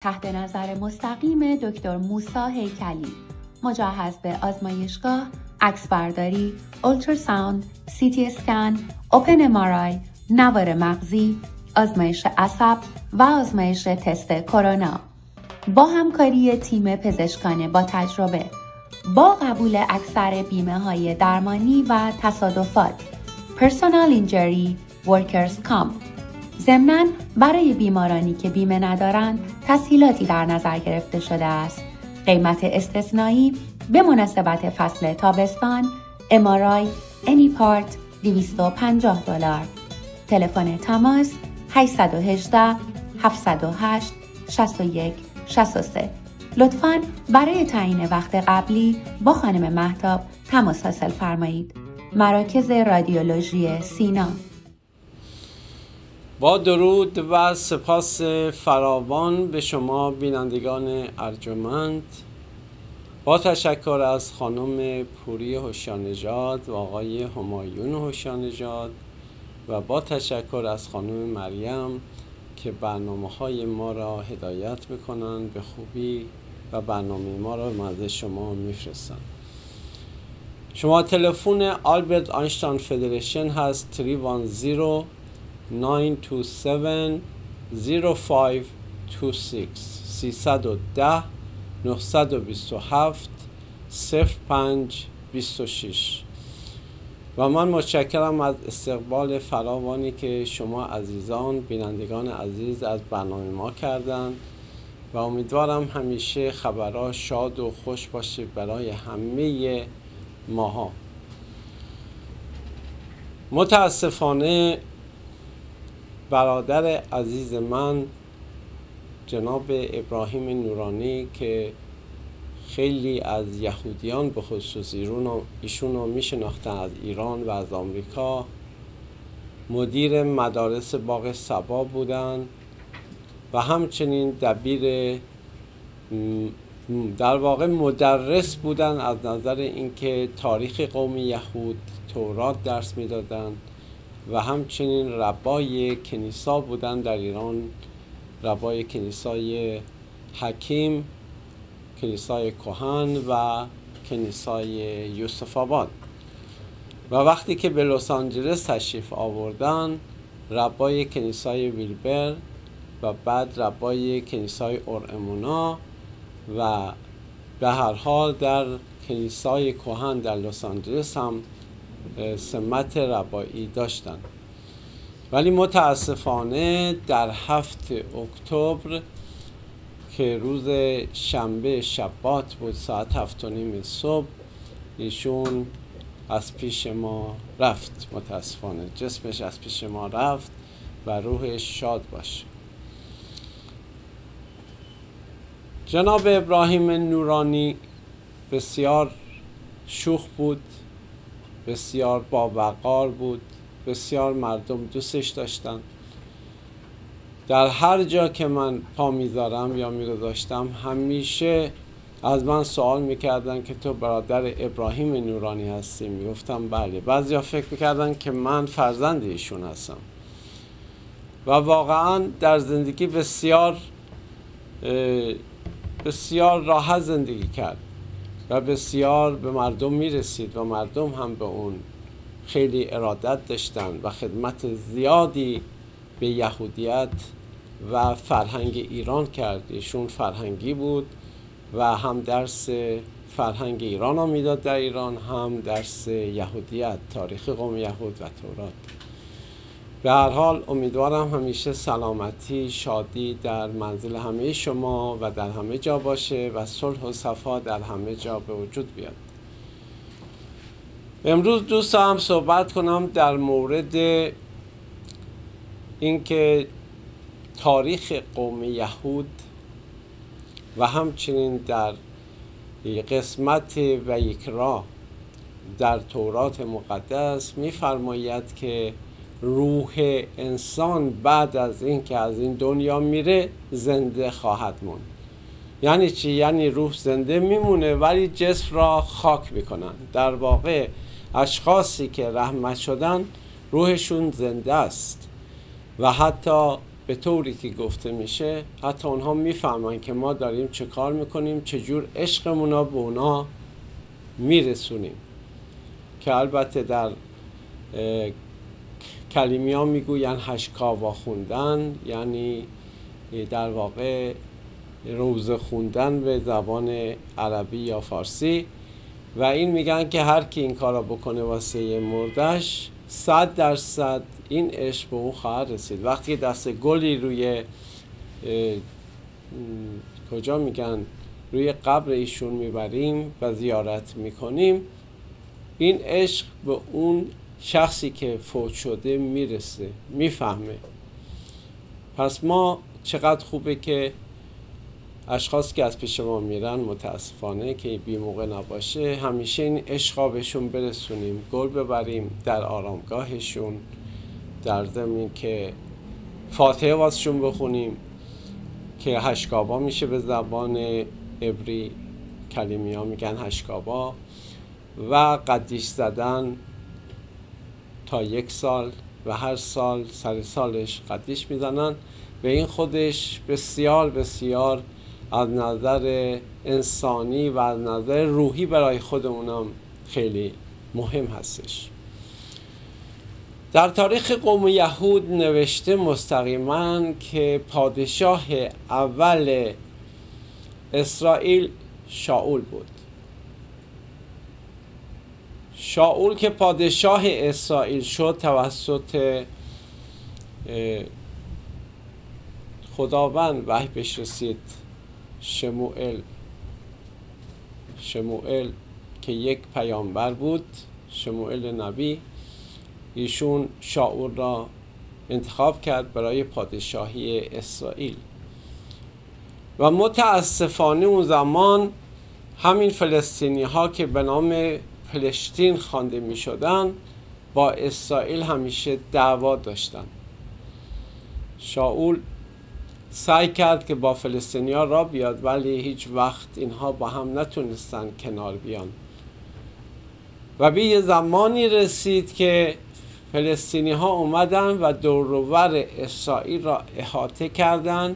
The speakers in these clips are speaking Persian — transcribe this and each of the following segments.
تحت نظر مستقیم دکتر موسی هیکلی، مجهز به آزمایشگاه، عکسبرداری، اولتراساوند، CT اسکن، اوپن MRI، نوار مغزی، آزمایش عصب و آزمایش تست کرونا. با همکاری تیم پزشکان با تجربه، با قبول اکثر بیمه‌های درمانی و تصادفات، پرسونال اینجری، ورکرز کامپ. ضمناً برای بیمارانی که بیمه ندارند تسهیلاتی در نظر گرفته شده است. قیمت استثنایی به مناسبت فصل تابستان، MRI any part $250. تلفن تماس 818 708 61 63. لطفاً برای تعیین وقت قبلی با خانم مهتاب تماس حاصل فرمایید. مراکز رادیولوژی سینا. با درود و سپاس فراوان به شما بینندگان ارجمند، با تشکر از خانم پوری هوشیارنژاد و آقای همایون هوشیارنژاد و با تشکر از خانم مریم که برنامه‌های ما را هدایت میکنن به خوبی و برنامه ما را مد شما میفرستن. شما تلفن آلبرت آینشتاین فدریشن هست 310 927 0526 310 927 0526. و من متشکرم از استقبال فراوانی که شما عزیزان بینندگان عزیز از برنامه ما کردن و امیدوارم همیشه خبرها شاد و خوش باشه برای همه ماها. متاسفانه برادر عزیز من جناب ابراهیم نورانی که خیلی از یهودیان به خصوص ایشون رو میشناختن از ایران و از آمریکا، مدیر مدارس باغ صبا بودن و همچنین دبیر در واقع مدرس بودن از نظر اینکه تاریخ قوم یهود، تورات درس میدادن و همچنین ربای کنیسا بودن در ایران، ربای کنیسای حکیم، کنیسای کهن و کنیسای یوسف آباد. و وقتی که به لس آنجلس تشریف آوردن، ربای کنیسای ویلبر و بعد ربای کنیسای اورامونا و به هر حال در کنیسای کهن در لس آنجلس هم سمت ربایی داشتن. ولی متاسفانه در 7 اکتبر که روز شنبه شبات بود، ساعت 7:30 صبح ایشون از پیش ما رفت. متاسفانه جسمش از پیش ما رفت و روحش شاد باشه. جناب ابراهیم نورانی بسیار شوخ بود، بسیار باوقار بود، بسیار مردم دوستش داشتن. در هر جا که من پا میذارم یا میگذاشتم همیشه از من سوال میکردن که تو برادر ابراهیم نورانی هستی؟ میگفتم بله. بعضیا فکر میکردن که من فرزند ایشون هستم و واقعا در زندگی بسیار راحت زندگی کرد و بسیار به مردم میرسید و مردم هم به اون خیلی ارادت داشتن و خدمت زیادی به یهودیت و فرهنگ ایران کرد. ایشون فرهنگی بود و هم درس فرهنگ ایران رو میداد در ایران، هم درس یهودیت، تاریخ قوم یهود و تورات. به هر حال امیدوارم همیشه سلامتی، شادی در منزل همه شما و در همه جا باشه و صلح و صفا در همه جا به وجود بیاد. امروز دوست دارم صحبت کنم در مورد اینکه تاریخ قوم یهود و همچنین در قسمت ویکرا در تورات مقدس می‌فرماید که روح انسان بعد از اینکه از این دنیا میره زنده خواهد موند. یعنی چی؟ یعنی روح زنده میمونه ولی جسم را خاک میکنن. در واقع اشخاصی که رحمت شدن روحشون زنده است و حتی به طوری که گفته میشه حتی اونها میفهمن که ما داریم چه کار میکنیم، چجور عشقمون رو به اونا میرسونیم. که البته در کلیمی ها میگوین هشکاوا خوندن، یعنی در واقع روزه خوندن به زبان عربی یا فارسی. و این میگن که هر کی این کارا بکنه واسه مردش 100% این عشق به اون خواهد رسید. وقتی دست گلی روی کجا میگن روی قبر ایشون میبریم و زیارت میکنیم، این عشق به اون شخصی که فوت شده میرسه، میفهمه. پس ما چقدر خوبه که اشخاص که از پیش ما میرن متاسفانه که بی موقع نباشه، همیشه این عشقا بهشون برسونیم، گل ببریم در آرامگاهشون، در ضمن که فاتحه واسشون بخونیم که هشکابا میشه به زبان عبری، کلیمی ها میگن هشکابا، و قدیش زدن تا 1 سال و هر سال سر سالش قدیش میزنن. و این خودش بسیار بسیار از نظر انسانی و از نظر روحی برای خودمونم خیلی مهم هستش. در تاریخ قوم یهود نوشته مستقیما که پادشاه اول اسرائیل شاول بود. شاول که پادشاه اسرائیل شد توسط خداوند وحی بهش رسید. شموئل که یک پیامبر بود، شموئل نبی، ایشون شاول را انتخاب کرد برای پادشاهی اسرائیل. و متاسفانه اون زمان همین فلسطینی ها که به نام فلسطین خوانده می شدن با اسرائیل همیشه دعوا داشتن. شاول سعی کرد که با فلسطینی ها را بیاد، ولی هیچ وقت اینها با هم نتونستن کنار بیان. و به یه زمانی رسید که فلسطینی ها اومدن و دور و بر اسرائیل را احاطه کردند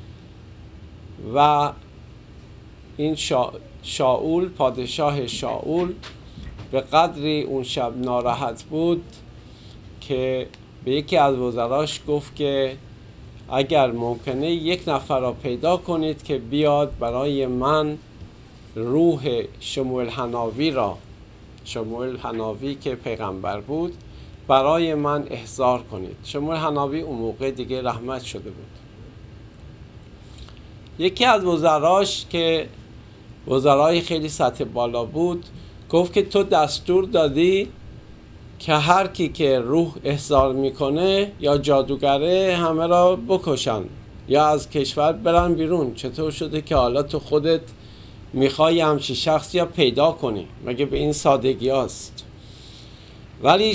و این شاول، پادشاه شاول، به قدری اون شب ناراحت بود که به یکی از وزراش گفت که اگر ممکنه 1 نفر را پیدا کنید که بیاد برای من روح شموئل حناوی را، شموئل حناوی که پیغمبر بود، برای من احضار کنید. شموئل حناوی اون موقع دیگه رحمت شده بود. یکی از وزراش که وزرای خیلی سطح بالا بود گفت که تو دستور دادی که هر کی که روح احضار میکنه یا جادوگره همه را بکشن یا از کشور برن بیرون. چطور شده که حالا تو خودت میخوای همچی شخصی یا پیدا کنی؟ مگه به این سادگی هست؟ ولی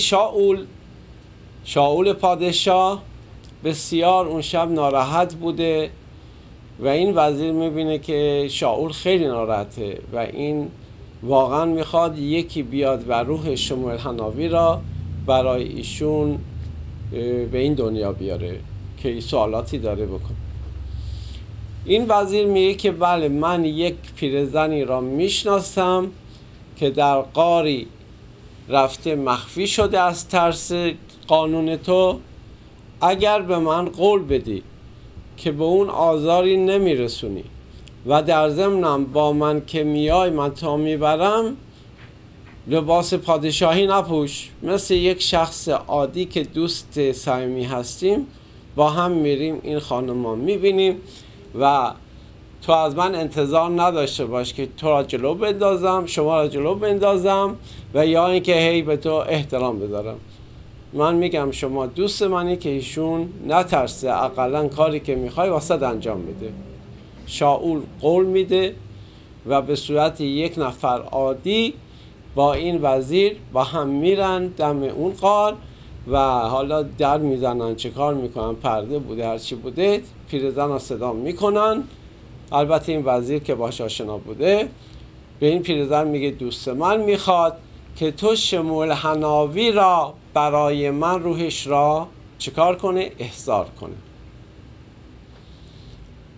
شاول پادشاه بسیار اون شب ناراحت بوده و این وزیر میبینه که شاول خیلی ناراحته و این واقعا میخواد یکی بیاد و روح شموئل حناوی را برای ایشون به این دنیا بیاره که این سوالاتی داره بکنه. این وزیر میگه که بله، من یک پیرزنی را میشناسم که در غاری رفته مخفی شده از ترس قانون تو. اگر به من قول بدی که به اون آزاری نمیرسونی و در ضمنم با من که میای من تا میبرم لباس پادشاهی نپوش، مثل یک شخص عادی که دوست صمیمی هستیم با هم میریم این خانمان میبینیم و تو از من انتظار نداشته باش که تو را جلو بندازم، شما را جلو بندازم و یا اینکه هی به تو احترام بذارم. من میگم شما دوست منی که ایشون نترسه، اقلا کاری که میخوای واسه انجام بده. شاول قول میده و به صورت 1 نفر عادی با این وزیر با هم میرن دم اون غار و حالا در میزنن، چه کار میکنن، پرده بوده هرچی بوده، پیرزن را صدا میکنن. البته این وزیر که باش آشنا بوده به این پیرزن میگه دوست من میخواد که تو شموئل حناوی را برای من روحش را چکار کنه؟ احضار کنه.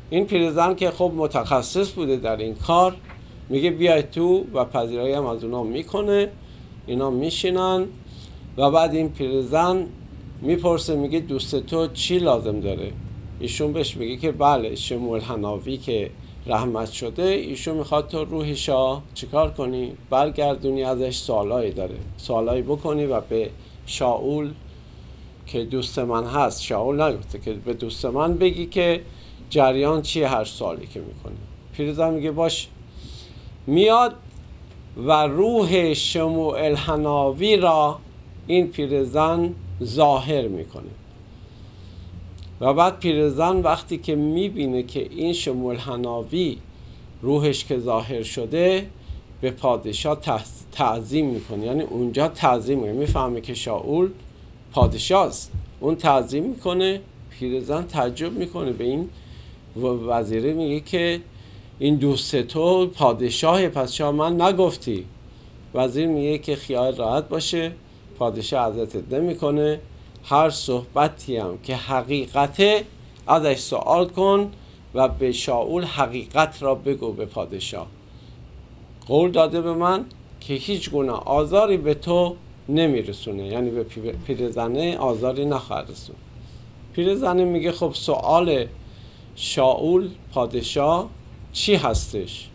این پیرزن که خب متخصص بوده در این کار میگه بیای تو و پذیرایی هم از اونا میکنه. اینا میشینن و بعد این پیرزن میپرسه میگه دوست تو چی لازم داره؟ ایشون بهش میگه که بله شموئل حناوی که رحمت شده، ایشون میخواد تو روحشا چیکار کنی؟ برگردونی، ازش سوالایی داره، سوالایی بکنی و به شاول که دوست من هست، شاول نگفته که به دوست من بگی که جریان چیه هر سوالی که میکنی. پیرزن میگه باش. میاد و روح شموئل حناوی را این پیرزن ظاهر میکنه و بعد پیرزن وقتی که میبینه که این شموئل حناوی روحش که ظاهر شده به پادشاه تعظیم میکنه. یعنی اونجا تعظیم میکنه، میفهمه که شاول پادشاه است، اون تعظیم میکنه. پیرزن تعجب میکنه به این وزیره، میگه که این دوست تو پادشاه، پس شما من نگفتی؟ وزیر میگه که خیال راحت باشه، پادشاه ازت نمیکنه، هر صحبتی هم که حقیقته ازش سوال کن و به شاول حقیقت را بگو. به پادشاه قول داده به من که هیچ گونه آزاری به تو نمیرسونه، یعنی به پیرزنه آزاری نخواهد رسون. پیرزنه میگه خب سوال شاول پادشاه چی هستش؟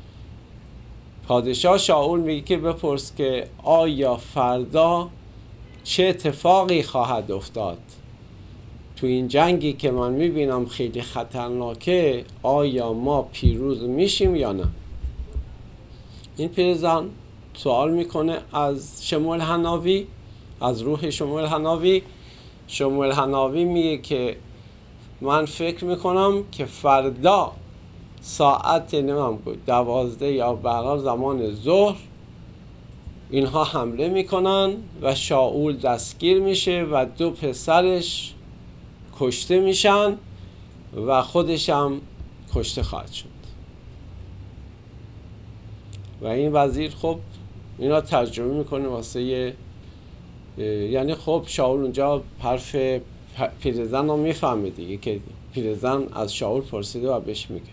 پادشاه شاول میگه که بپرس که آیا فردا چه اتفاقی خواهد افتاد تو این جنگی که من میبینم خیلی خطرناکه، آیا ما پیروز میشیم یا نه؟ این پیرزن سوال میکنه از شموئل حناوی، از روح شموئل حناوی. شموئل حناوی میگه که من فکر میکنم که فردا ساعت 12 یا برابر زمان ظهر اینها حمله میکنن و شاول دستگیر میشه و 2 پسرش کشته میشن و خودش هم کشته خواهد شد. و این وزیر خب اینا ترجمه میکنه واسه یعنی خب شاول اونجا حرف پیرزن رو میفهمه دیگه، که پیرزن از شاول پرسیده و بهش میگه.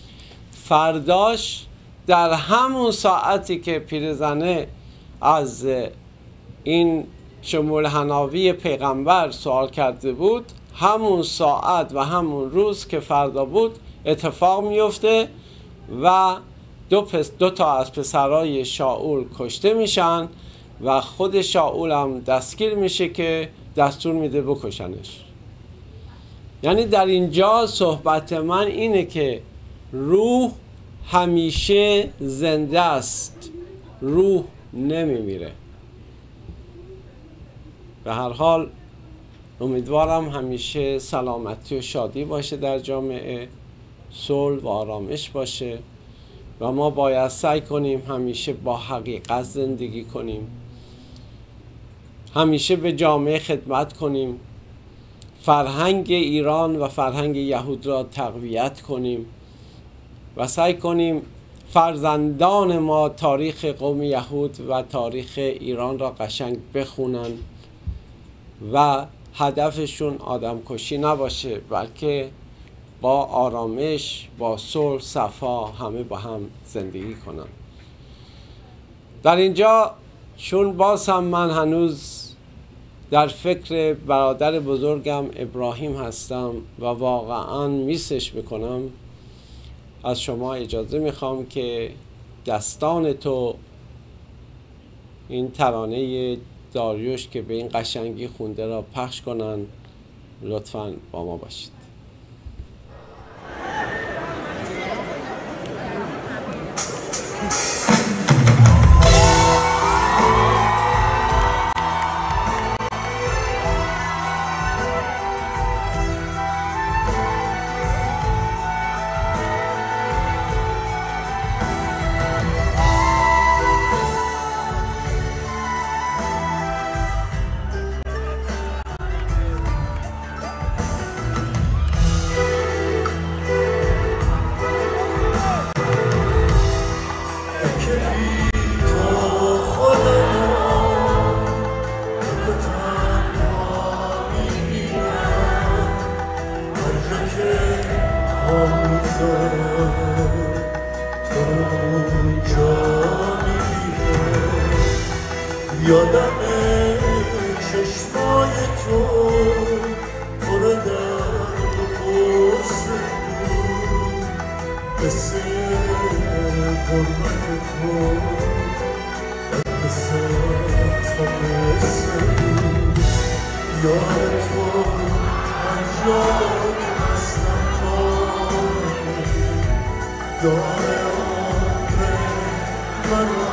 فرداش در همون ساعتی که پیرزنه از این شموئل حناوی پیغمبر سوال کرده بود، همون ساعت و همون روز که فردا بود اتفاق میفته و 2 تا از پسرای شاول کشته میشن و خود شاول هم دستگیر میشه که دستور میده بکشنش. یعنی در اینجا صحبت من اینه که روح همیشه زنده است، روح نمیمیره. به هر حال امیدوارم همیشه سلامتی و شادی باشه در جامعه، صلح و آرامش باشه و ما باید سعی کنیم همیشه با حقیقت زندگی کنیم، همیشه به جامعه خدمت کنیم، فرهنگ ایران و فرهنگ یهود را تقویت کنیم و سعی کنیم فرزندان ما تاریخ قوم یهود و تاریخ ایران را قشنگ بخونن و هدفشون آدم کشی نباشه، بلکه با آرامش، با صلح، صفا همه با هم زندگی کنن. در اینجا چون باز هم من هنوز در فکر برادر بزرگم ابراهیم هستم و واقعا میسش میکنم، از شما اجازه میخوام که دستان تو، این ترانه داریوش که به این قشنگی خونده را پخش کنن. لطفاً با ما باشید. یادم چشمای تو پر درد و غصه بود، قصه غربت تو قصه تا قصه بود. یاد تو هر جا که هستم باید داره عمر من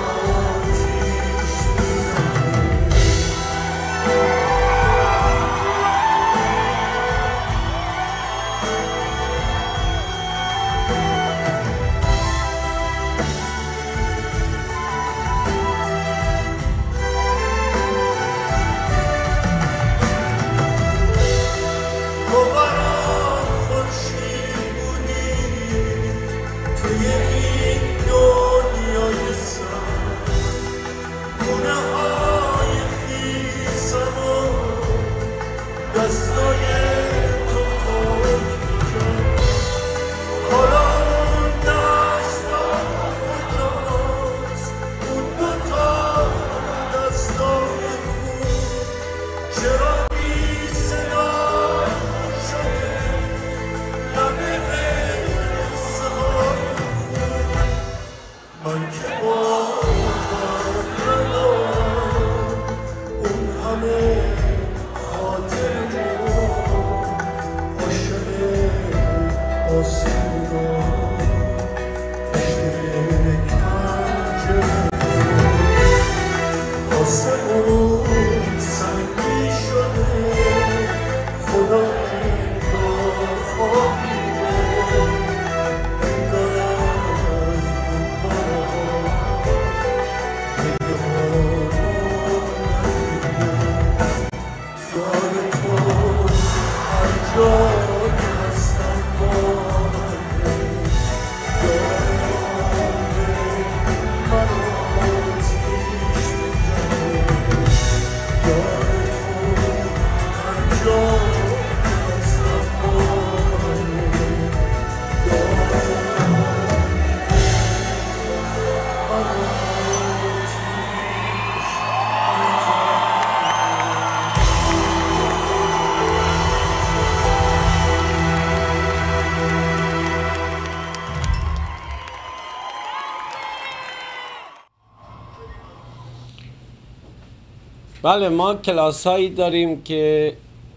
بله، ما کلاس هایی داریم که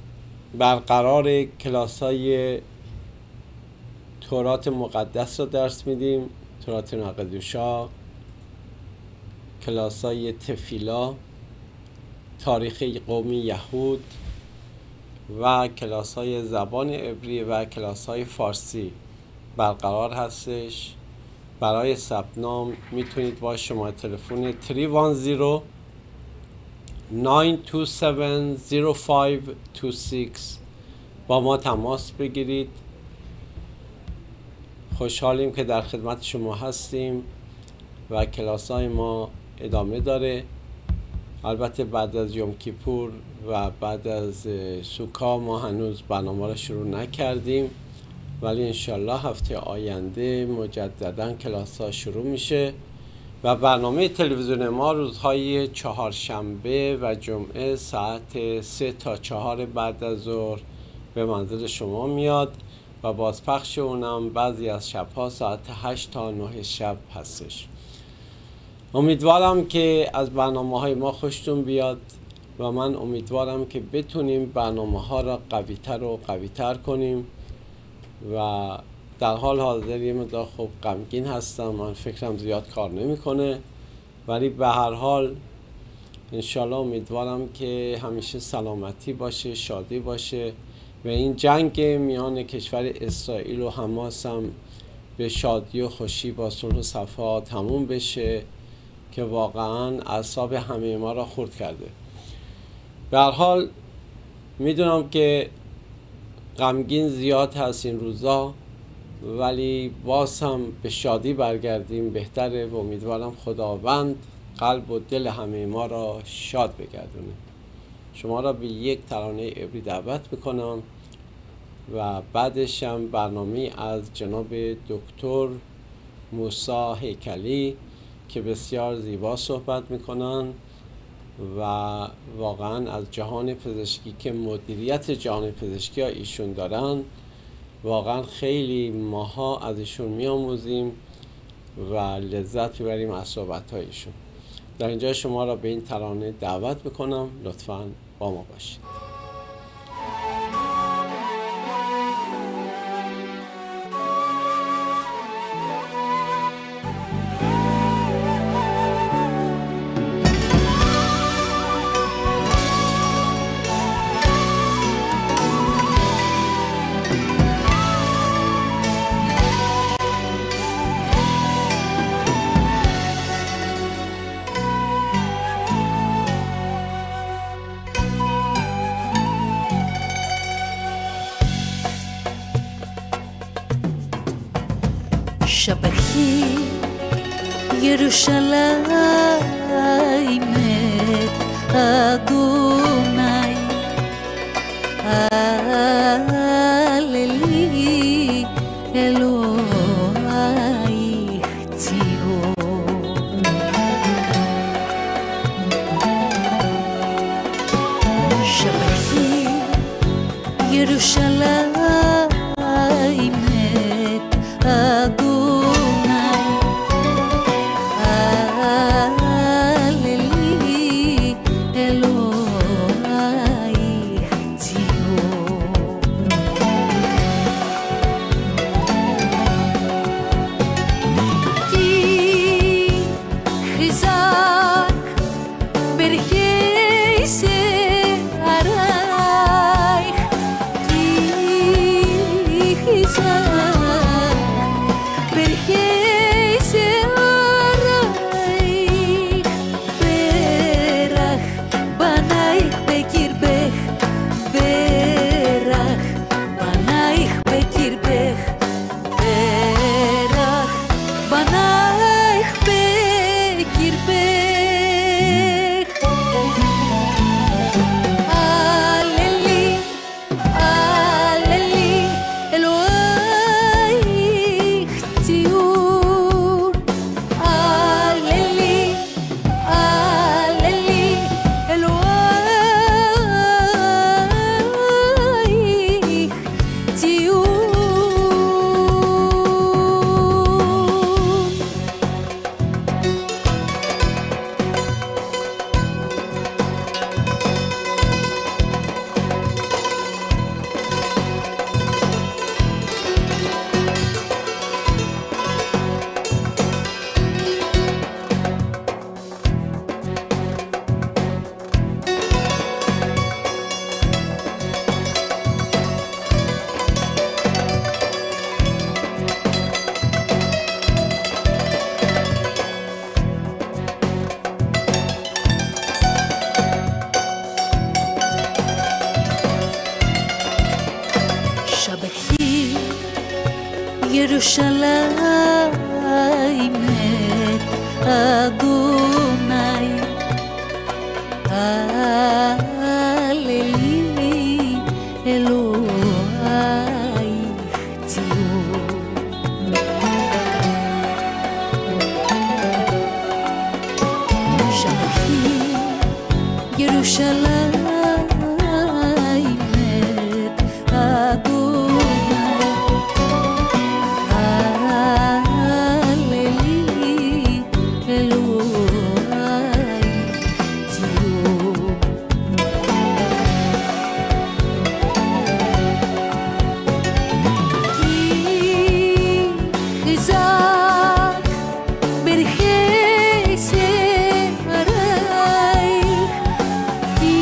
برقرار کلاس های تورات مقدس رو درس میدیم، تورات نقدوشا، کلاس های تفیلا، تاریخ قومی یهود و کلاس های زبان عبری و کلاس های فارسی برقرار هستش. برای ثبت نام میتونید با شماره تلفن 310 9270526 با ما تماس بگیرید. خوشحالیم که در خدمت شما هستیم و کلاس های ما ادامه داره. البته بعد از یوم کیپور و بعد از سوکا ما هنوز برنامه را شروع نکردیم، ولی انشالله هفته آینده مجددا کلاس ها شروع میشه و برنامه تلویزیون ما روزهای چهارشنبه و جمعه ساعت 3 تا 4 بعد از ظهر به منزل شما میاد و بازپخش اونم بعضی از شبها ساعت 8 تا 9 شب هستش. امیدوارم که از برنامه های ما خوشتون بیاد و من امیدوارم که بتونیم برنامه ها را قویتر و قویتر کنیم و در حال حاضر یه مقدار خب غمگین هستم، من فکرم زیاد کار نمیکنه، ولی به هر حال انشالله امیدوارم که همیشه سلامتی باشه، شادی باشه و این جنگ میان کشور اسرائیل و حماس هم به شادی و خوشی با صلح و صفا تموم بشه که واقعا اعصاب همه ما را خرد کرده. به هر حال میدونم که غمگین زیاد هست این روزا، ولی باز هم به شادی برگردیم بهتره و امیدوارم خداوند قلب و دل همه ما را شاد بگردونه. شما را به یک ترانه عبری دعوت میکنم و بعدش هم برنامه از جناب دکتر موسی هیکلی که بسیار زیبا صحبت میکنن و واقعا از جهان پزشکی که مدیریت جهان پزشکی ها ایشون دارن واقعا خیلی ماها از ایشون میآموزیم و لذت میبریم از صحبت هایشون. در اینجا شما را به این ترانه دعوت میکنم، لطفاً با ما باشید. شبخی ירושלים את אדוני הללי אלוהיך ציון. שבחי ירושלים את אדוני הללי אלוהיך ציון. כי חזק ברכי שערייך, כי חזק ברכי שערייך, ברך בנייך בקרבך, ברך בנייך בקרבך, ברך בנייך בקרבך. הללי הללי אלוהיך ציון. הללי הללי אלוהיך ציון. שבחי ירושלים את אדוני הללי אלוהיך ציון. שבחי ירושלים את אדוני הללי אלוהיך ציון. כי חזק ברכי שערייך, כי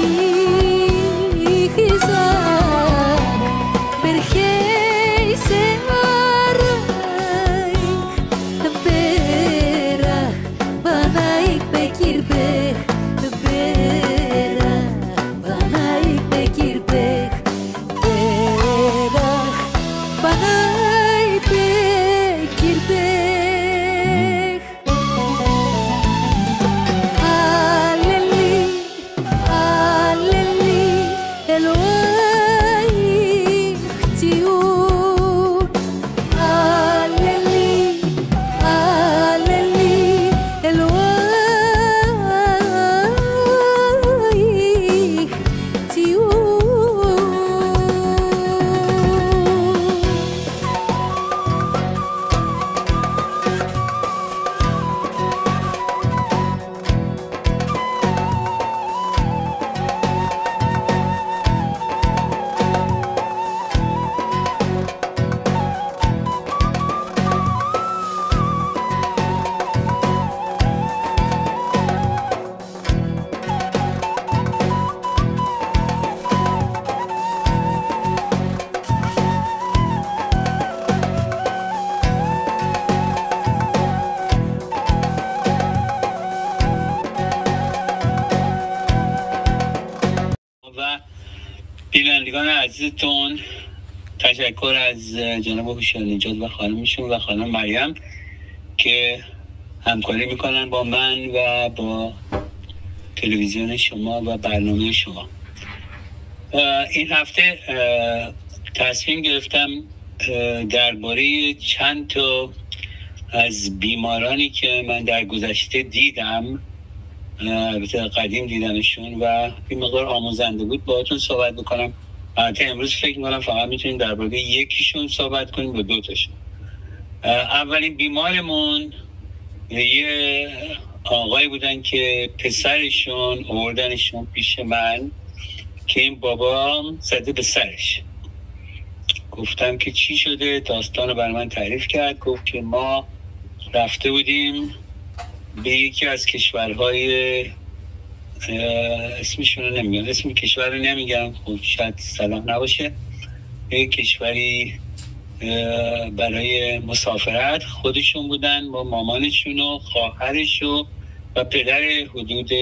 عزیزتون، تشکر از جناب هوشیار نژاد و خانمشون و خانم مریم که همکاری میکنن با من و با تلویزیون شما و برنامه شما. این هفته تصمیم گرفتم درباره چند تا از بیمارانی که من در گذشته دیدم، البته قدیم دیدمشون و این مقدار آموزنده بود باهاتون صحبت بکنم. البته امروز فکر میکنم فقط میتونیم درباره یکیشون صحبت کنیم و دوتاشون. اولین بیمارمون یه آقای بودن که پسرشون آوردنشون پیش من که این بابام زده به سرش. گفتم که چی شده، داستان رو برای من تعریف کرد. گفت که ما رفته بودیم به یکی از کشورهای اسمشون رو نمیگم، اسم کشور رو نمیگم، خب شاید صلاح نباشه، یک کشوری برای مسافرت. خودشون بودن با مامانشون و خواهرش و پدر حدود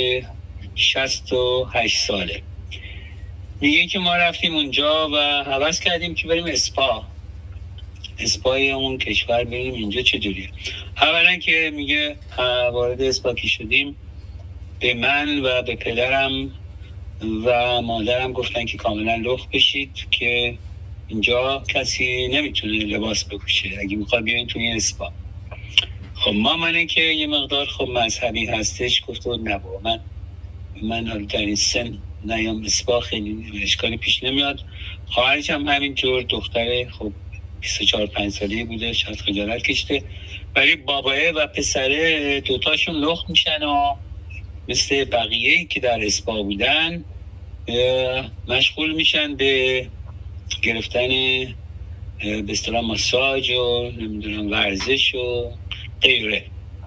68 ساله. میگه که ما رفتیم اونجا و هوس کردیم که بریم اسپای اون کشور بریم اینجا چجوریه. اولا که میگه وارد اسپا که شدیم به من و به پدرم و مادرم گفتن که کاملا لخت بشید که اینجا کسی نمیتونه لباس بپوشه اگه میخواد بیاین توی این اسپا. خب مامانه که یه مقدار خب مذهبی هستش گفت نه بابا من در این سن نیام اسپا، خیلی اشکالی پیش نمیاد. خواهرش هم همینطور، دختره خب 24-5 ساله بوده، شاید خجالت کشته، ولی باباه و پسره دوتاشون لخت میشن و مثل بقیه‌ای که در اسپا بودن مشغول میشن به گرفتن به اصطلاح ماساژ و نمیدونم ورزش و غیره.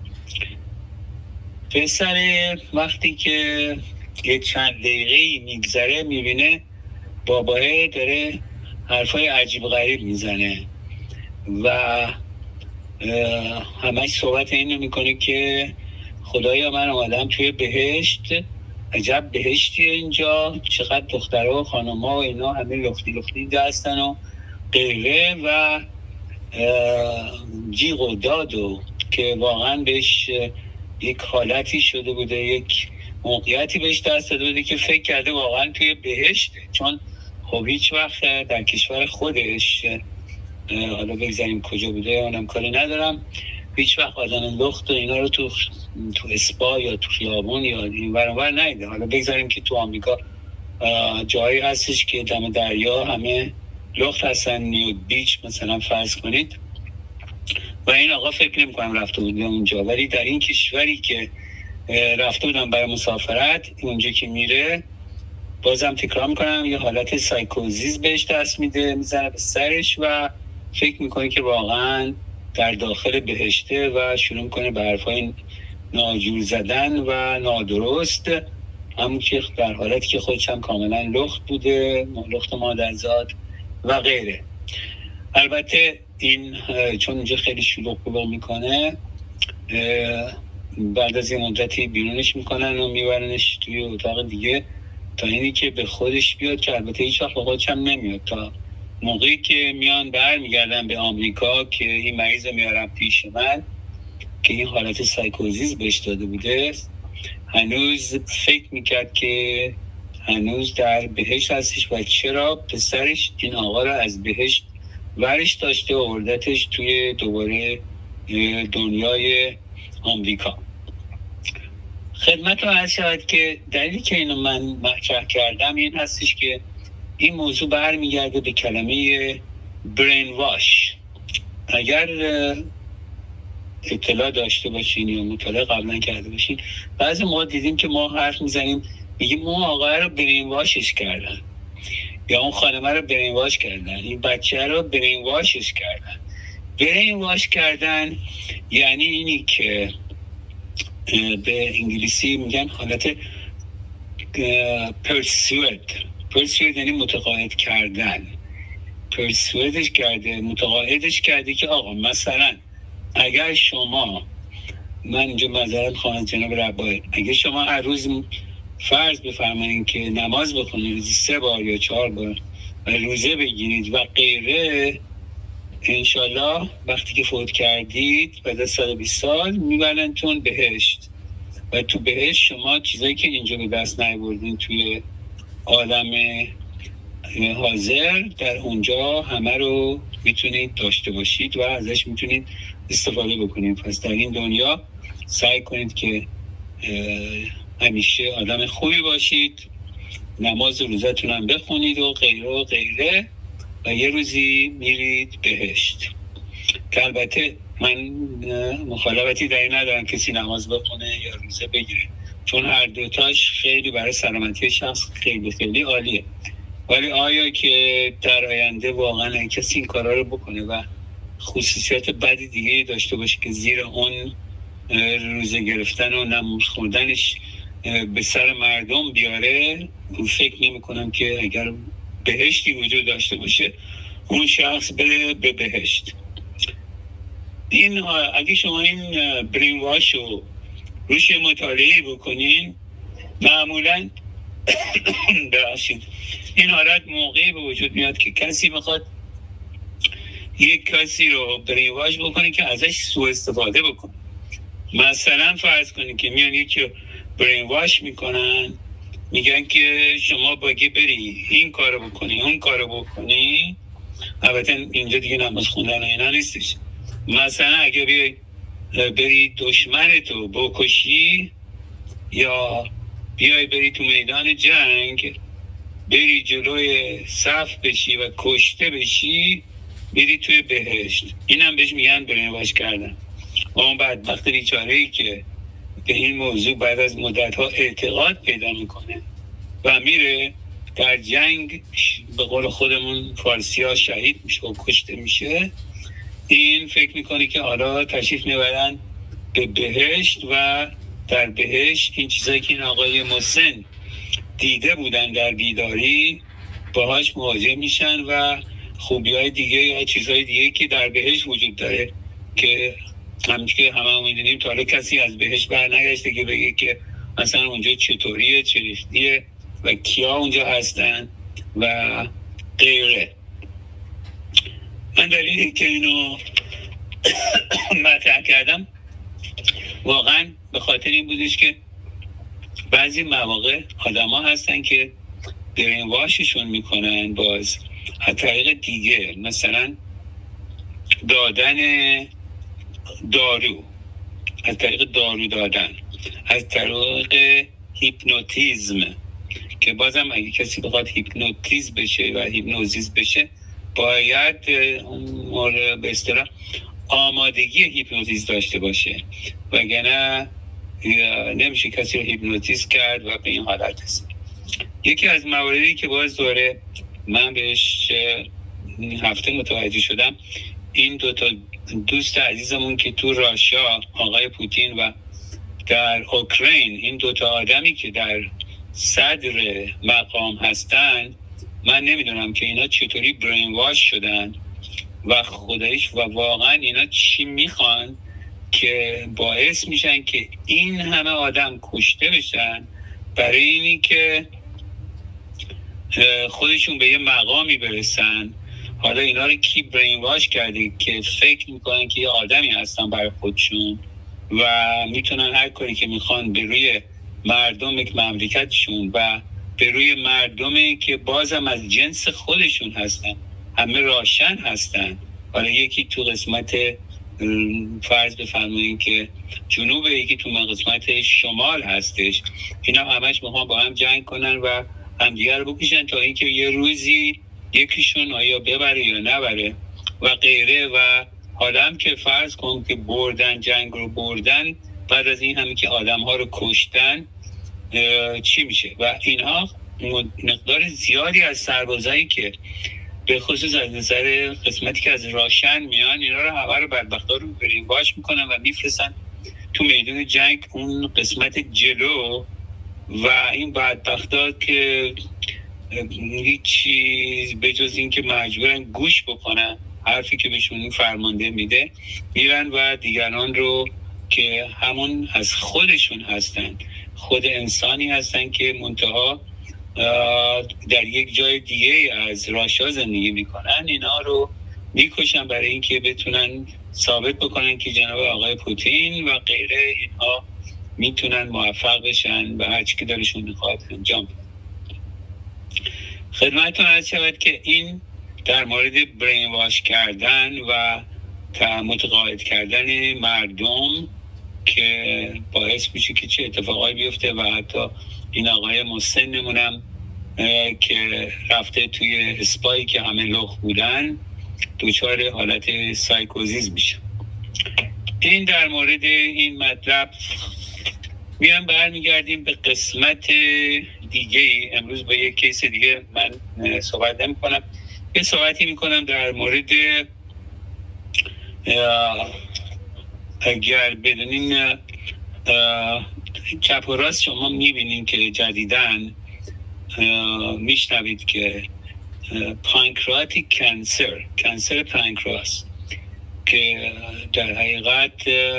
پسر وقتی که یه چند دقیقه‌ای میگذره میبینه باباه داره حرفای عجیب غریب میزنه و همش صحبت اینو میکنه که خدایا من اومدم توی بهشت، عجب بهشتیه اینجا، چقدر دخترها و خانم‌ها و اینا همه لختی اینجا هستن و غیره و جیغ و داد و که واقعا بهش یک حالتی شده بوده، یک موقعیتی بهش دست داده بوده که فکر کرده واقعا توی بهشته، چون خب هیچ وقت در کشور خودش، حالا بگذاریم کجا بوده اونم کاری ندارم، هیچ وقت آدم لخت و اینا رو تو اسپا یا تو خیابون یا این ور اونور ندیده. حالا بگذاریم که تو آمریکا جایی هستش که دم دریا همه لخت هستن، نیود بیچ مثلا فرض کنید، و این آقا فکر نمی‌کنم رفته بوده اونجا. ولی در این کشوری که رفته بودم برای مسافرت، اونجا که میره بازم تکرار میکنم یه حالت سایکوزیس بهش دست میده، میزنه به سرش و فکر میکنه که واقعا در داخل بهشته و شروع میکنه به حرفای ناجور زدن و نادرست، همون که در حالتی که خودش هم کاملا لخت بوده، لخت مادرزاد و غیره. البته این چون اینجا خیلی شلوغ میکنه، بعد از یه مدتی بیرونش میکنن و میبرنش توی اتاق دیگه تا اینی که به خودش بیاد، که البته هیچ وقت به خودش هم نمیاد تا موقعی که میان برمیگردن به آمریکا که این مریض رو میارن پیش من که این حالت سایکوزیس بهش داده بوده. هنوز فکر میکرد که هنوز در بهشت هستش و چرا پسرش این آقا رو از بهشت ورش داشته و آوردتش توی دوباره دنیای آمریکا. خدمت رو عرض شود که دلیلی که اینو من مطرح کردم این هستش که این موضوع برمیگرده به کلمه برین واش. اگر اطلاع داشته باشین یا مطالعه قبلا کرده باشین، بعضی موقع دیدیم که ما حرف میزنیم میگیم اون آقا رو برین واشش کردن یا اون خانمه رو برین واش کردن، این بچه رو برین واشش کردن. برین واش کردن یعنی اینی که به انگلیسی میگن حالت پرسوید یعنی متقاعد کردن. پرسویدش کرده، متقاعدش کرده که آقا مثلا اگر شما، من اینجا معذرت خواهم جناب ربایی، اگر شما هر روز فرض بفرمایید که نماز بخونید روزی 3 بار یا 4 بار و روزه بگیرید و غیره، انشالله وقتی که فوت کردید بعد از 120 سال میبرنتون بهشت و تو بهشت شما چیزایی که اینجا به دست نیاوردین توی عالم حاضر در اونجا همه رو میتونید داشته باشید و ازش میتونید استفاده بکنید. پس در این دنیا سعی کنید که همیشه آدم خوبی باشید، نماز روزتون هم بخونید و غیره و غیره و یه روزی میرید بهشت. که البته من مخالفتی در این ندارم کسی نماز بخونه یا روزه بگیره، چون هر دوتاش خیلی برای سلامتی شخص خیلی خیلی عالیه. ولی آیا که در آینده واقعا کسی این کارا رو بکنه و خصوصیات بدی دیگه داشته باشه که زیر اون روزه گرفتن و نماز خوندنش به سر مردم بیاره، فکر نمی کنم که اگر بهشتی وجود داشته باشه اون شخص بره به بهشت. این اگه شما این برین واش رو روش مطالعه بکنین، معمولا این حالت موقعی به وجود میاد که کسی میخواد یک کسی رو برین واش بکنه که ازش سوء استفاده بکنه. مثلا فرض کنید که میان یکی برین واش میکنن، میگن که شما باگه بری این کارو بکنی اون کارو بکنی. البته اینجا دیگه نماز خوندن و اینا نیستش. مثلا اگه بری دشمنتو بکشی یا بیای بری تو میدان جنگ بری جلوی صف بشی و کشته بشی، بری توی بهشت. اینم بهش میگن برین واش کردن. اون بدبخت بیچاره‌ای که به این موضوع بعد از مدت‌ها اعتقاد پیدا میکنه و میره در جنگ، به قول خودمون فارسی‌ها شهید میشه و کشته میشه، این فکر میکنه که حالا تشریف میبرن به بهشت و در بهشت این چیزایی که این آقای مسن دیده بودن در بیداری باهاش مواجه میشن و خوبی‌های دیگه یا چیزهای دیگه که در بهشت وجود داره که همچنین که همه میدونیم تا حالا کسی از بهشت برنگشته که بگه که مثلا اونجا چطوریه، چریختیه و کیا اونجا هستن و غیره. من دلیلی که اینو مطرح کردم واقعا به خاطر این بودش که بعضی مواقع آدم ها هستن که برین واششون میکنن باز از طریق دیگه، مثلا دادن دارو، از طریق دارو دادن، از طریق هیپنوتیزم که بازم اگه کسی بخواد هیپنوتیزم بشه و هیپنوزیس بشه باید به اصطلاح آمادگی هیپنوتیزم داشته باشه، وگرنه نمیشه کسی رو هیپنوتیزم کرد و به این حالت هست. یکی از مواردی که باز دوره من بهش هفته متوجه شدم، این دوتا دوست عزیزمون که تو راشا آقای پوتین و در اوکراین، این دوتا آدمی که در صدر مقام هستن، من نمیدونم که اینا چطوری برین واش شدن و خودش و واقعا اینا چی میخوان که باعث میشن که این همه آدم کشته بشن برای اینی که خودشون به یه مقامی برسن. حالا اینا رو کی برین واش کرده که فکر میکنن که یه آدمی هستن برای خودشون و میتونن هر کاری که میخوان به روی مردم مملکتشون و به روی مردمی که بازم از جنس خودشون هستن، همه راشن هستن. حالا یکی تو قسمت فرض بفرمایید که جنوب، یکی تو قسمت شمال هستش، اینا همش میخوان با هم جنگ کنن و همدیگه رو بکشن تا اینکه یه روزی یکیشون آیا ببره یا نبره و غیره. و حالا هم که فرض کن که بردن، جنگ رو بردن، بعد از این همه که آدم ها رو کشتن چی میشه؟ و اینها مقدار زیادی از سربازایی که به خصوص از نظر قسمتی که از راشن میان، اینا رو همه رو بدبختا رو برین واش میکنن و میفرستن تو میدون جنگ اون قسمت جلو و این بدبختا که هیچ چیز به جز این که مجبورن گوش بکنن حرفی که بهشون فرمانده میده، میرن و دیگران رو که همون از خودشون هستن، خود انسانی هستن که منتها در یک جای دیگه از راشا زندگی میکنن، اینا رو میکشن برای اینکه بتونن ثابت بکنن که جناب آقای پوتین و غیره اینها میتونن موفق بشن و هر چی که دلشون میخواد انجام بدن. خدمتتون عرض شود که این در مورد برین واش کردن و متقاعد کردن مردم که باعث میشه که چه اتفاقایی بیفته و حتی این آقای مسنمونم که رفته توی اسپایی که همه لخ بودن دوچار حالت سایکوزیز میشه. این در مورد این مطلب. میام برمیگردیم به قسمت دیگه. امروز با یک کیس دیگه من صحبت نمی‌کنم، یه صحبتی میکنم در مورد اگر بدونین چپ و راست شما میبینین که جدیدن میشنوید که پانکراتیک کانسر پانکراس که در حقیقت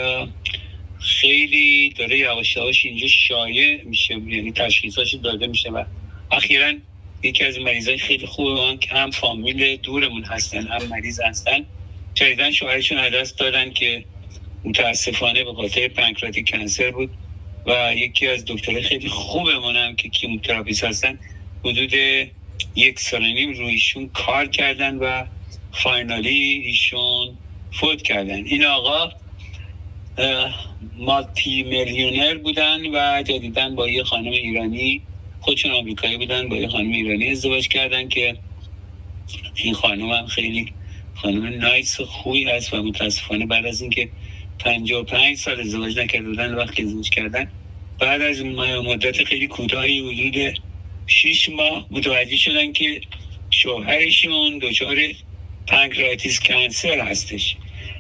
خیلی داره یواش یواش اینجا شایع میشه، یعنی تشخیصاش داده میشه و اخیراً یکی از مریضای خیلی خوبه که هم فامیل دورمون هستن هم مریض هستن جدیدن شوهرشون از دست دادن که متاسفانه به خاطر پانکراتیک کانسر بود و یکی از دکترای خیلی خوبمون هم که کیموتراپیست هستن حدود 1.5 سال رویشون کار کردن و فاینالی ایشون فوت کردن. این آقا مالتی میلیونر بودن و جدیدن با یه خانم ایرانی، خودشون آمریکایی بودن، با یه خانم ایرانی ازدواج کردن که این خانم هم خیلی خانم نایس و خوبی هست و متاسفانه بعد از اینکه 55 سال ازدواج نکرده بودن وقتی ازدواج کردن بعد از مدت خیلی کوتاهی حدود 6 ماه متوجه شدن که شوهرشون دچار پانکراتیک کانسر هستش.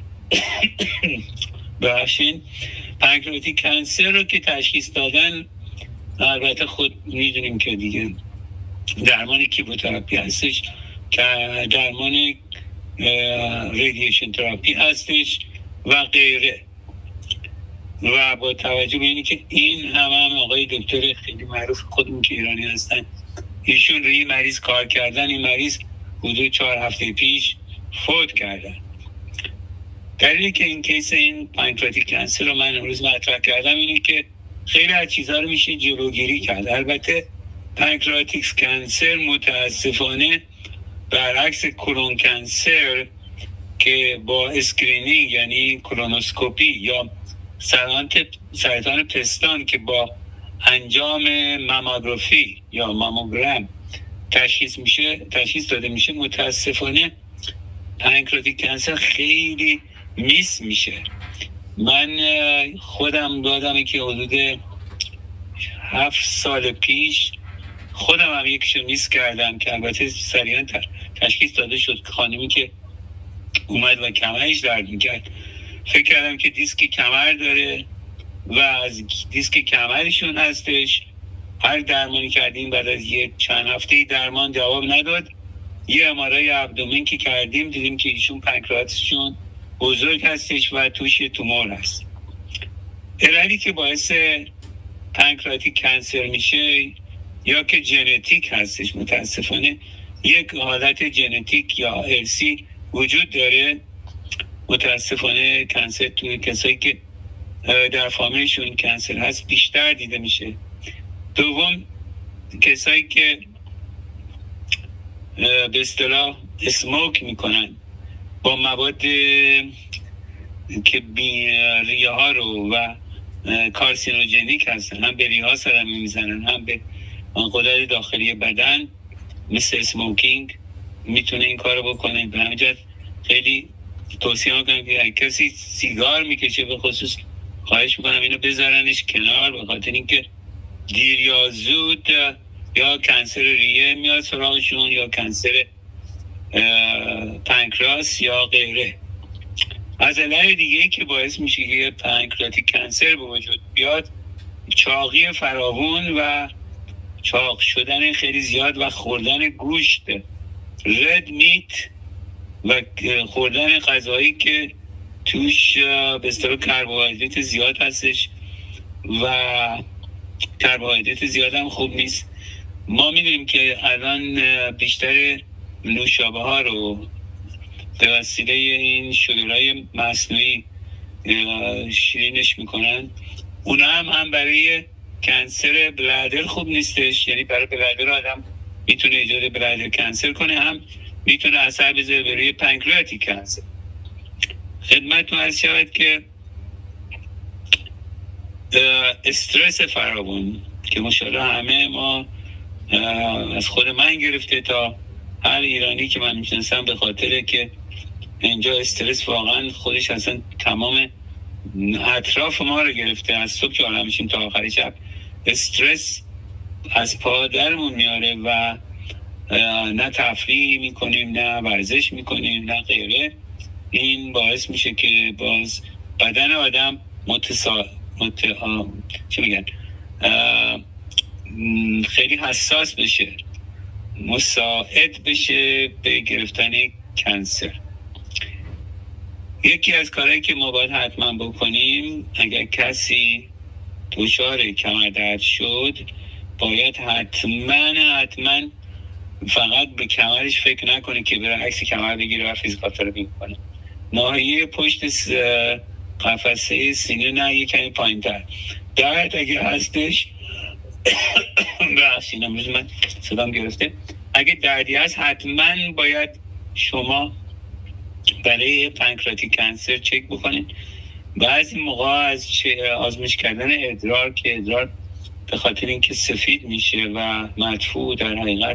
بخشین پانکراتیک کانسر رو که تشخیص دادن، البته خود میدونیم که دیگه درمان کیموتراپی هستش که درمان رادییشن تراپی هستش و غیره و با توجه به اینی که این هم آقای دکتر خیلی معروف خودمون که ایرانی هستن ایشون روی مریض کار کردن، این مریض حدود 4 هفته پیش فوت کردن. دلیلی که این کیس این پانکراتیک کانسر رو من امروز مطرح کردم اینه که خیلی از چیزها رو میشه جلوگیری کرد. البته پانکراتیک کانسر متاسفانه برعکس کرون کانسر که با اسکرینینگ یعنی کرونوسکوپی یا سرطان پستان که با انجام ماموگرافی یا ماموگرام تشخیص داده میشه، متاسفانه پانکراتیک کانسر خیلی میس میشه. من خودم دادم که حدود 7 سال پیش خودم هم یکیشو میس کردم که البته سریعا تشخیص داده شد. خانمی که اومد و کمرش درد میکرد فکر کردم که دیسک کمر داره و از دیسک کمرشون هستش. هر درمانی کردیم بعد از چند هفته درمان جواب نداد. یه ام‌آرآی ابدومن که کردیم دیدیم که ایشون پانکراتشون بزرگ هستش و توش تومور هست. علتی که باعث پانکراتیک کانسر میشه یا که ژنتیک هستش، متاسفانه یک حالت ژنتیک یا ارثی وجود داره. متاسفانه کانسر توی کسایی که در فامیلشون کانسر هست بیشتر دیده میشه. دوم کسایی که به اصطلاح اسموک میکنن با مواد که ریه ها رو و کارسینوژنیک هستن، هم به ریه ها صدمه میزنن هم به غدد داخلی بدن، مثل اسموکینگ میتونه این کارو بکنه. به همین جهت خیلی توصیه میکنم که کسی سیگار میکشه به خصوص خواهش میکنم اینو بذارنش کنار، به خاطر اینکه دیر یا زود یا کانسر ریه میاد سراغشون یا کانسر پانکراس یا غیره. از علت دیگه که باعث میشه که پانکراتیک کانسر به وجود بیاد چاقی فراوون و چاق شدن خیلی زیاد و خوردن گوشت رد میت و خوردن غذایی که توش به اصطلاح کربوهیدرات زیاد هستش و کربوهیدرات زیاد هم خوب نیست ما میدونیم که الان بیشتر نوشابه ها رو به وسیله این شوگرهای مصنوعی شیرینش میکنن. اونا هم برای کنسر بلادر خوب نیستش، یعنی برای بلادر آدم میتونه ایجاد بلادر کنسر کنه، هم میتونه اثر بذاره برای پانکراتی کنسر. خدمتتون عرض شود که استرس فراوان که ماشاءالله همه ما، از خود من گرفته تا هر ایرانی که من میشناسم، به خاطر که اینجا استرس واقعا خودش اصلا تمام اطراف ما رو گرفته. از صبح که آرام میشیم تا آخر شب استرس از پا درمون میاره و نه تفریح میکنیم، نه ورزش میکنیم، نه غیره. این باعث میشه که باز بدن آدم خیلی حساس بشه، مساعد بشه به گرفتن کنسر. یکی از کارهایی که ما باید حتما بکنیم، اگر کسی دچار کمردرد شد، باید حتما فقط به کمرش فکر نکنه که بره عکس کمر بگیره و فیزیوتراپی کنه. ناحیه پشت قفسه سینه نه، یک کمی پایین‌تر. درد اگه هستش بخشید امروز من صدام گرفته، اگه دردی هست حتما باید شما برای پانکراتیک کنسر چک بکنید. بعضی موقع از آزمایش کردن ادرار، که ادرار به خاطر اینکه سفید میشه و مدفوع در حقیقت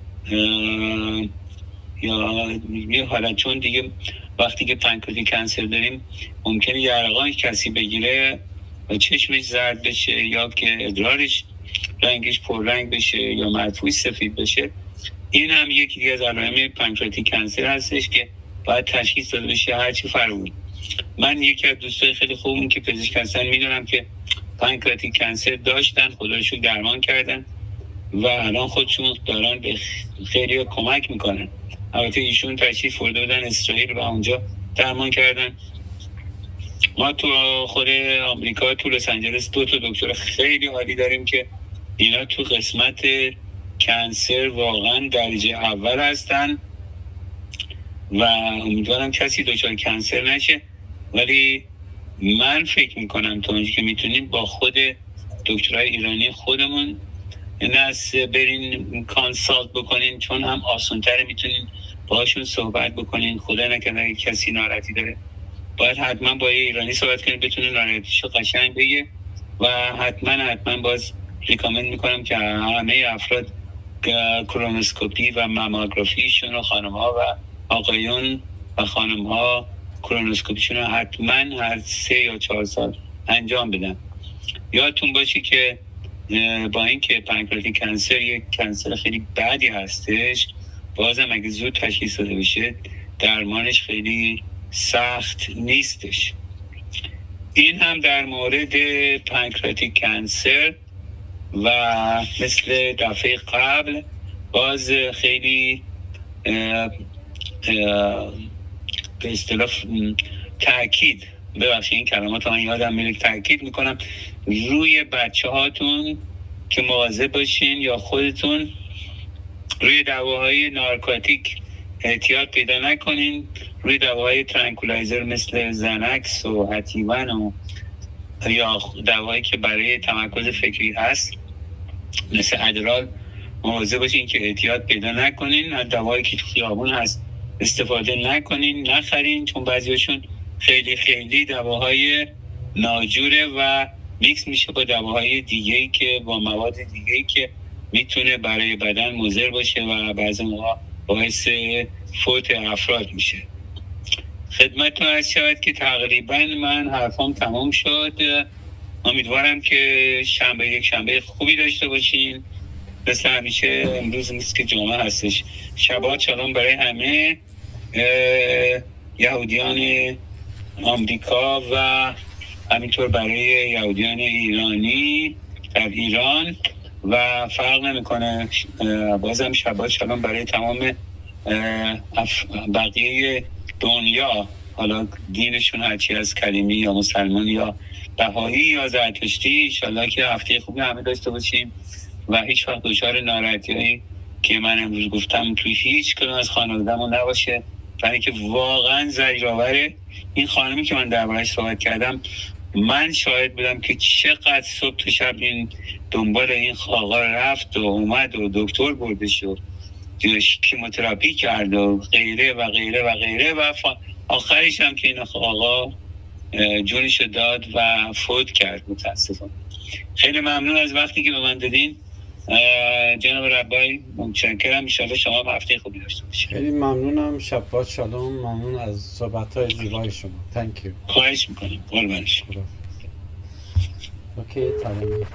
یا یه حالت، چون دیگه وقتی که پانکراتیک کنسر داریم ممکنه یرقان کسی بگیره و چشمش زرد بشه، یا که ادرارش رنگش پررنگ بشه یا مدفوع سفید بشه. این هم یکی از علائم پانکراتیک کنسر هستش که باید تشخیص داده بشه هرچی فرمود. من یکی از دوستای خیلی خوبم که پزشک هستن میدونم که پانکراتیک کنسر داشتن، خدا رو شکر درمان کردن و الان خودشون دارن به خیلی کمک میکنن. البته ایشون تشریف برده بودن اسرائیل و اونجا درمان کردن. ما تو خود آمریکا تو لس آنجلس 2 تا دکتر خیلی عالی داریم که اینا تو قسمت کنسر واقعا درجه اول هستن و امیدوارم کسی دچار کنسر نشه. ولی من فکر میکنم تا اونجا که میتونیم با خود دکترای ایرانی خودمون برین کانسالت بکنین، چون هم آسان‌تره، میتونین باهاشون صحبت بکنین. خدا نکنه کسی ناراحتی داره، باید حتما با یه ایرانی صحبت کنین بتونه ناراحتیشو قشنگ بگه. و حتما باز ریکامند میکنم که همه افراد کرونوسکوپی و ماموگرافیشون، خانم‌ها و آقایون و خانم‌ها کرونوسکوپیشون رو حتما هر 3 یا 4 سال انجام بدن. یادتون باشه که با اینکه پانکراتیک کنسر یک کنسر خیلی بدی هستش، بازم اگه زود تشخیص داده بشه درمانش خیلی سخت نیستش. این هم در مورد پانکراتیک کنسر. و مثل دفعه قبل باز خیلی به اصطلاح تأکید، ببخشید این کلمات من یادم میره، تأکید میکنم روی بچه هاتون که مواظب باشین یا خودتون روی دواهای نارکوتیک احتیاط پیدا نکنین. روی دواهای ترانکولایزر مثل زنکس و هتیون و یا دواهایی که برای تمرکز فکری هست مثل ادرال مواظب باشین که احتیاط پیدا نکنین. از دواهایی که تو خیابون هست استفاده نکنین، نخرین، چون بعضیشون خیلی دواهای ناجوره و میکس میشه با دواهای دیگه‌ای که با مواد دیگه‌ای که میتونه برای بدن مضر باشه و بعضی موقع باعث فوت افراد میشه. خدمتتون عرض شود که تقریبا من حرفام تمام شد. امیدوارم که یک شنبه خوبی داشته باشین. مثل همیشه امروز نیست که جمعه هستش. شبات شالوم برای همه یهودیان آمریکا و همینطور برای یهودیان ایرانی در ایران و فرق نمیکنه. بازم شبات شالوم برای تمام بقیه دنیا، حالا دینشون هرچی از کلیمی یا مسلمان یا بهایی یا زرتشتی. انشالله که هفته خوبی همه داشته باشیم و هیچ وقت دچار ناراحتی‌هایی که من امروز گفتم توی هیچ کدوم از خانواده‌مون نباشه. برای که واقعا زجرآوره. این خانمی که من درباره‌اش صحبت کردم، من شاهد بودم که چقدر صبح تا شب این دنبال این آقا رفت و اومد و دکتر بردش و کیموتراپی کرد و غیره و غیره و غیره و آخرش هم که این آقا جونشو داد و فوت کرد متاسفانه. خیلی ممنون از وقتی که به من دادین جناب ربایی، متشکرم. ان شاءالله شما هم هفته خوبی داشته باشید. خیلی ممنونم. شبات شالوم. ممنون از صحبت‌های زیبای شما. تانک یو. خواهش می‌کنم. قربان شما. اوکی تمام.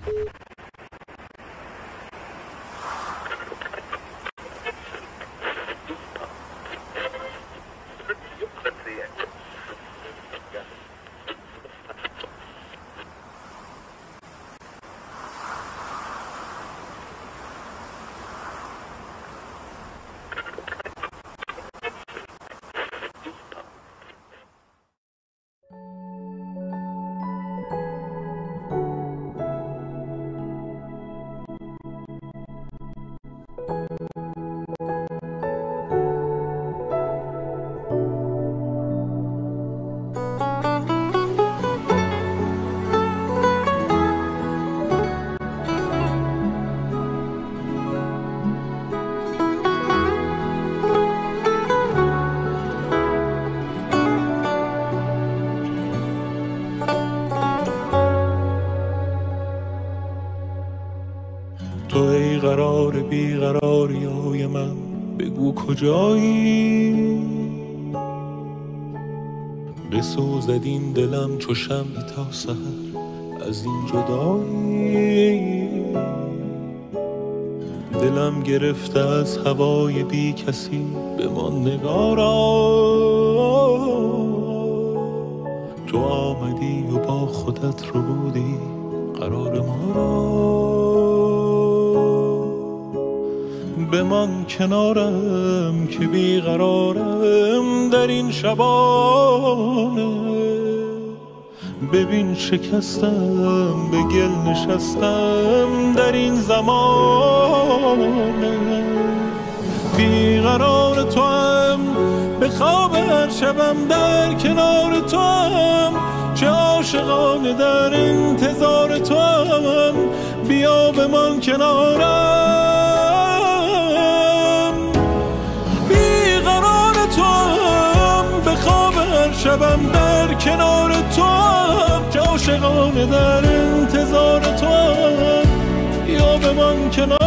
تو ای قرار بیقراریای من بگو کجایی، بسوزد این دلم چو شمعی تا سحر از این جدایی. دلم گرفته از هوای بی کسی بمان نگارا، تو آمدی و با خودت رو بودی قرار ما را. بمان کنارم که بیقرارم در این شبانه، ببین شکستم به گل نشستم در این زمانه. بیقرار تو هم به خواب هر شبم در کنار تو هم، چه عاشقانه در انتظار تو هم. بیا بمان کنارم، شبم در کنار تو هم، چه عاشقانه در انتظار تو هم. یا بمان کنار